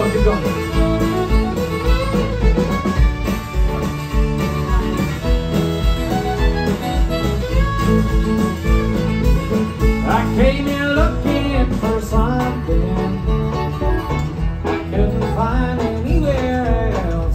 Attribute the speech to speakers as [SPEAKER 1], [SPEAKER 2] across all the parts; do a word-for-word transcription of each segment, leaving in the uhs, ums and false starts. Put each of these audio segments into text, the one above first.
[SPEAKER 1] going, keep going. I came here looking for something I couldn't find anywhere else.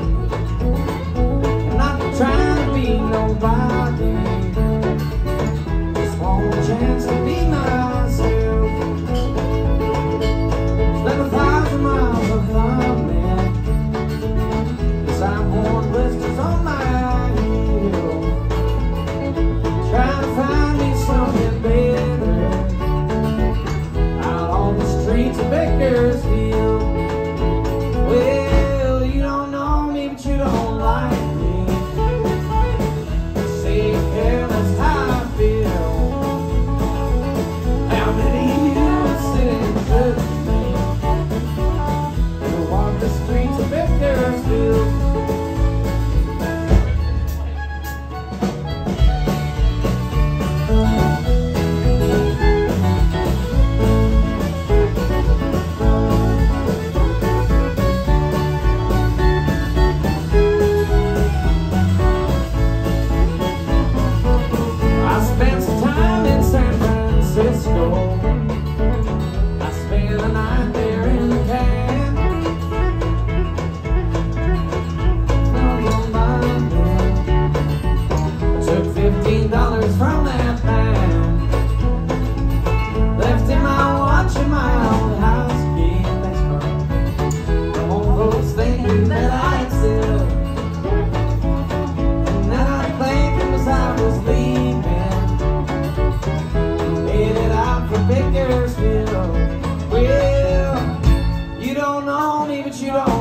[SPEAKER 1] I'm not trying to be nobody, just want a chance to be myself. Spent a thousand miles of thumbing, cause I'm worn blisters on my heel, trying to find me something better out on the streets of Bakersfield. Well, you don't know me, but you don't like me. You say you care, that's how I feel. How many of you are sitting good to me? You walk the streets of Bakersfield. I spent some time in San Francisco. I spent a night there in the can. Early on Monday, I took fifteen dollars from that man. Left in my watch in my old house key. Thanks for the old folks thinking that I'd sell. And then I think it was I was leaving, headed out for Bakersfield. Well, you don't know me, but you don't